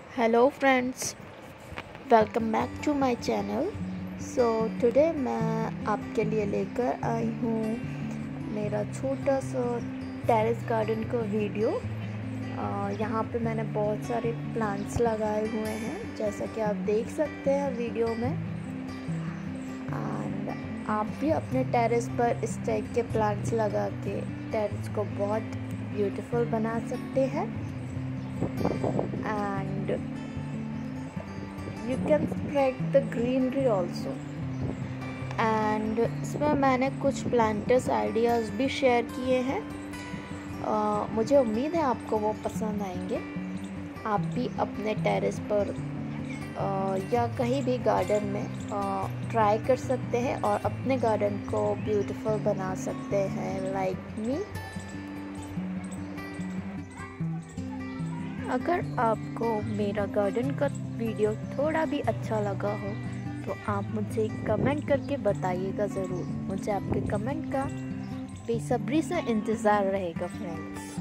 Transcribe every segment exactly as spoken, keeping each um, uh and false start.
Hello friends, welcome back to my channel. So today मैं आपके लिए लेकर आई हूँ मेरा छोटा सा टेरेस गार्डन का वीडियो। यहाँ पे मैंने बहुत सारे प्लांट्स लगाए हुए हैं, जैसा कि आप देख सकते हैं वीडियो में। एंड आप भी अपने टेरेस पर इस टाइप के प्लांट्स लगा के टेरेस को बहुत ब्यूटीफुल बना सकते हैं। And you can spread the greenery also. And इसमें मैंने कुछ प्लांटर्स आइडियाज़ भी शेयर किए हैं। uh, मुझे उम्मीद है आपको वो पसंद आएंगे। आप भी अपने टेरेस पर uh, या कहीं भी गार्डन में ट्राई uh, कर सकते हैं और अपने गार्डन को ब्यूटीफुल बना सकते हैं, लाइक मी। अगर आपको मेरा गार्डन का वीडियो थोड़ा भी अच्छा लगा हो तो आप मुझे कमेंट करके बताइएगा ज़रूर। मुझे आपके कमेंट का बेसब्री से इंतज़ार रहेगा फ्रेंड्स।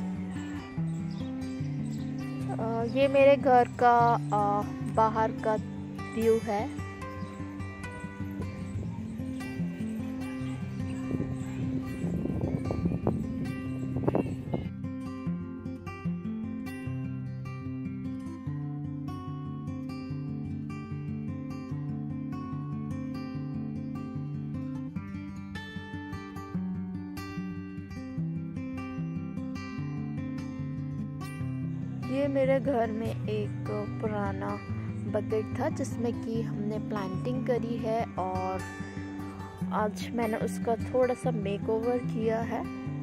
ये मेरे घर का आ, बाहर का व्यू है। ये मेरे घर में एक पुराना बकेट था जिसमें कि हमने प्लांटिंग करी है और आज मैंने उसका थोड़ा सा मेकओवर किया है।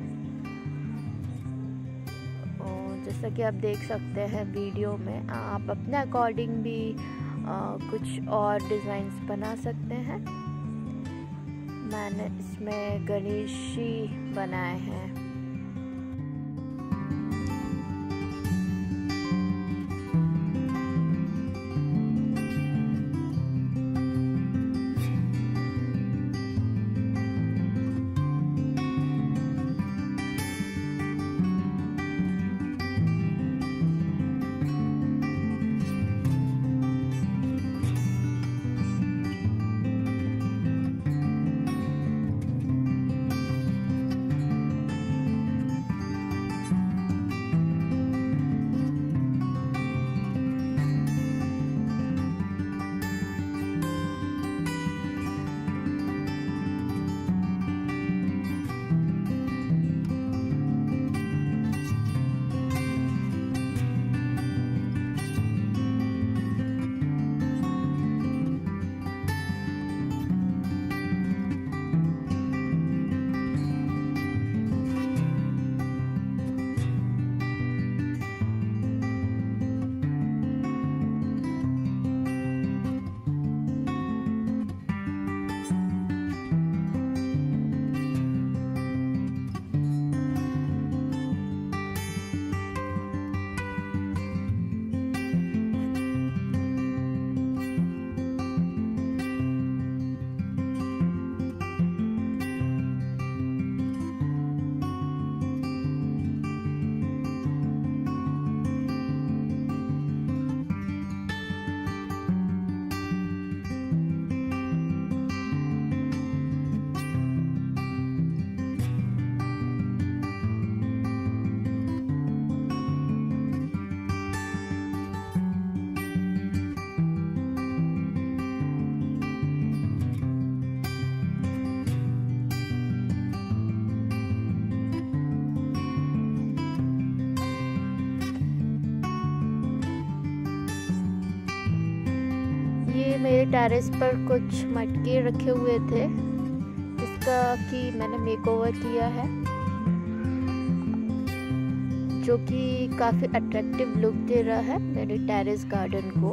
और जैसा कि आप देख सकते हैं वीडियो में, आप अपने अकॉर्डिंग भी आ, कुछ और डिज़ाइंस बना सकते हैं। मैंने इसमें गणेश जी बनाए हैं। मेरे टेरेस पर कुछ मटके रखे हुए थे जिसका कि मैंने मेकओवर किया है, जो कि काफ़ी अट्रैक्टिव लुक दे रहा है मेरे टेरेस गार्डन को।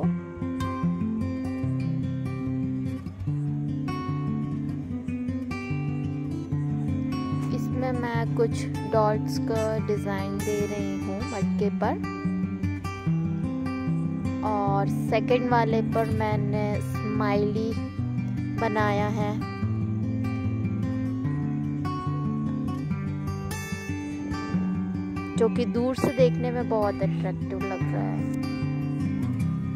इसमें मैं कुछ डॉट्स का डिज़ाइन दे रही हूँ मटके पर, और सेकंड वाले पर मैंने स्माइली बनाया है। जो कि दूर से देखने में बहुत अट्रैक्टिव लग रहा है।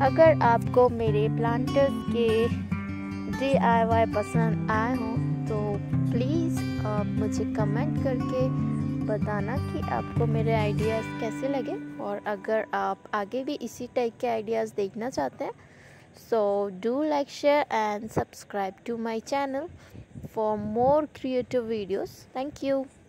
अगर आपको मेरे प्लांटर्स के डी आई वाई पसंद आए हों तो प्लीज़ आप मुझे कमेंट करके बताना कि आपको मेरे आइडियाज़ कैसे लगे। और अगर आप आगे भी इसी टाइप के आइडियाज़ देखना चाहते हैं so do like, share and subscribe to my channel for more creative videos. Thank you.